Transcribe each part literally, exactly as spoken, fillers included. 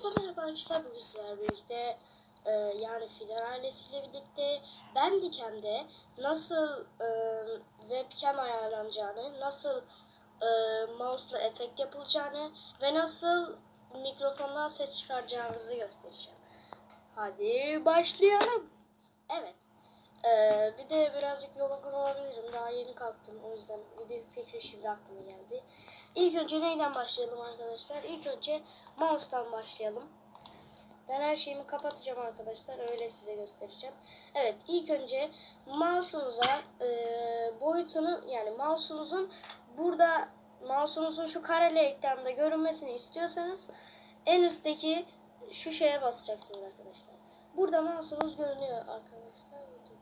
Hepinize merhaba arkadaşlar, bugün sizlerle birlikte e, yani Fidan ailesiyle birlikte Bandicam'de nasıl e, webcam ayarlanacağını, nasıl e, mouse'la efekt yapılacağını ve nasıl mikrofondan ses çıkaracağınızı göstereceğim. Hadi başlayalım. Evet. Ee, bir de birazcık yorgun olabilirim. Daha yeni kalktım. O yüzden video fikri şimdi aklıma geldi. İlk önce neyden başlayalım arkadaşlar? İlk önce mouse'tan başlayalım. Ben her şeyimi kapatacağım arkadaşlar. Öyle size göstereceğim. Evet, ilk önce mouse'unuza e, boyutunu, yani mouse'unuzun burada mouse'unuzun şu kareli ekranda görünmesini istiyorsanız en üstteki şu şeye basacaksınız arkadaşlar. Burada mouse'unuz görünüyor arkadaşlar.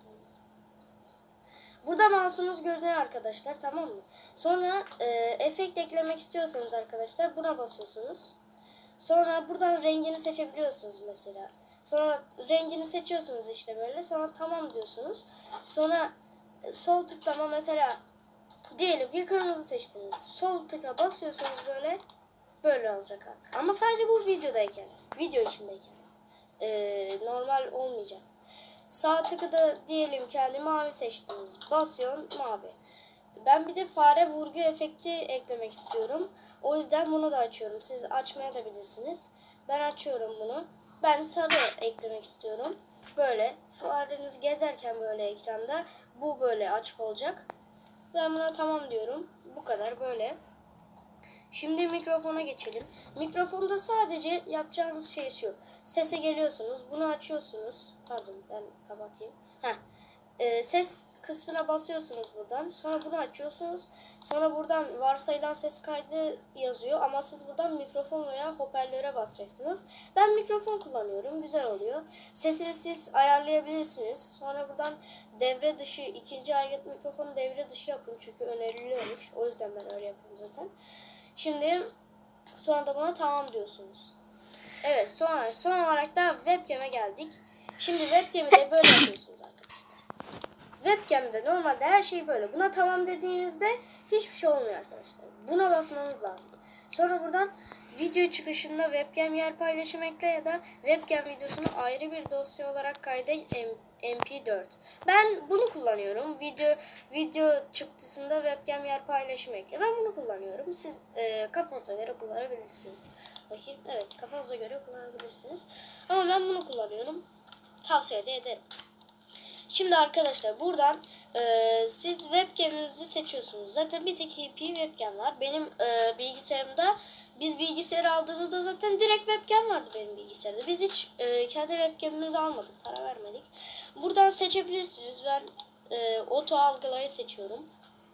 Burada mouse'unuz görünüyor arkadaşlar, tamam mı? Sonra e, efekt eklemek istiyorsanız arkadaşlar buna basıyorsunuz. Sonra buradan rengini seçebiliyorsunuz mesela. Sonra rengini seçiyorsunuz işte böyle. Sonra tamam diyorsunuz. Sonra sol tıklama, mesela diyelim ki kırmızı seçtiniz. Sol tıka basıyorsunuz böyle. Böyle olacak artık. Ama sadece bu videodayken, video içindeyken. E, normal olmayacak. Sağ tıkı da diyelim kendi mavi seçtiniz. Basıyorsun mavi. Ben bir de fare vurgu efekti eklemek istiyorum. O yüzden bunu da açıyorum. Siz açmaya da bilirsiniz. Ben açıyorum bunu. Ben sarı eklemek istiyorum. Böyle fareniz gezerken böyle ekranda bu böyle açık olacak. Ben buna tamam diyorum. Bu kadar böyle. Şimdi mikrofona geçelim. Mikrofonda sadece yapacağınız şey şu. Sese geliyorsunuz. Bunu açıyorsunuz. Pardon, ben kapatayım. Heh. Ee, ses kısmına basıyorsunuz buradan. Sonra bunu açıyorsunuz. Sonra buradan varsayılan ses kaydı yazıyor. Ama siz buradan mikrofon veya hoparlöre basacaksınız. Ben mikrofon kullanıyorum. Güzel oluyor. Sesini siz ayarlayabilirsiniz. Sonra buradan devre dışı, ikinci aygıt mikrofonu devre dışı yapın. Çünkü öneriliyormuş. O yüzden ben öyle yapıyorum zaten. Şimdi sonra da buna tamam diyorsunuz. Evet, sonra son olarak da webcam'e geldik. Şimdi webcam'i de böyle yapıyorsunuz arkadaşlar. Webcam'de normalde her şey böyle. Buna tamam dediğinizde hiçbir şey olmuyor arkadaşlar. Buna basmanız lazım. Sonra buradan video çıkışında webcam yer paylaşım ekle ya da webcam videosunu ayrı bir dosya olarak kaydet M P dört. Ben bunu kullanıyorum. Video video çıktısında webcam yer paylaşım ekle. Ben bunu kullanıyorum. Siz e, kafanıza göre kullanabilirsiniz. Bakayım. Evet, kafanıza göre kullanabilirsiniz. Ama ben bunu kullanıyorum. Tavsiye de ederim. Şimdi arkadaşlar buradan e, siz webcam'inizi seçiyorsunuz. Zaten bir tek I P webcam var. Benim e, bilgisayarımda, biz bilgisayarı aldığımızda zaten direkt webcam vardı benim bilgisayarda. Biz hiç e, kendi webcam'imizi almadık. Para vermedik. Buradan seçebilirsiniz. Ben e, auto algılayı seçiyorum.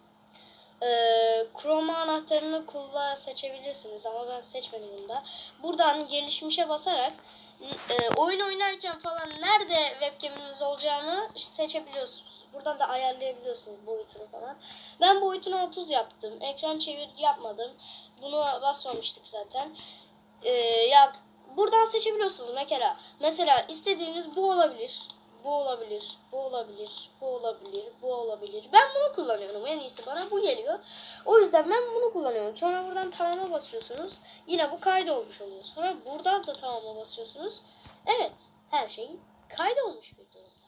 E, Chroma anahtarını kullan seçebilirsiniz ama ben seçmedim bunda. Buradan gelişmişe basarak e, oyun oynarken falan nerede webcam'iniz olacağını seçebiliyorsunuz. Buradan da ayarlayabiliyorsunuz boyutunu falan. Ben boyutunu otuz yaptım. Ekran çevir yapmadım. Bunu basmamıştık zaten. E, ya buradan seçebiliyorsunuz mesela. Mesela istediğiniz bu olabilir. Bu olabilir, bu olabilir, bu olabilir, bu olabilir. Ben bunu kullanıyorum. En iyisi bana bu geliyor. O yüzden ben bunu kullanıyorum. Sonra buradan tamama basıyorsunuz. Yine bu kaydolmuş oluyor. Sonra buradan da tamama basıyorsunuz. Evet, her şey kaydolmuş bir durumda.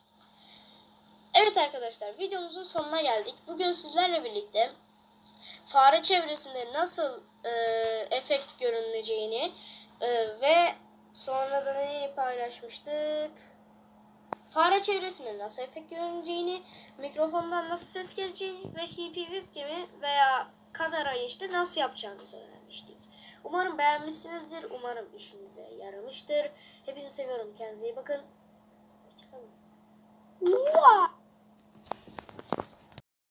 Evet arkadaşlar, videomuzun sonuna geldik. Bugün sizlerle birlikte fare çevresinde nasıl e, efekt görüneceğini e, ve sonra da neyi paylaşmıştık? Fare çevresinde nasıl efekt görüneceğini, mikrofondan nasıl ses geleceğini ve I P webcam'i veya kamerayı işte nasıl yapacağınızı öğrenmiştik. Umarım beğenmişsinizdir. Umarım işinize yaramıştır. Hepinizi seviyorum. Kendinize iyi bakın. Hoşçakalın.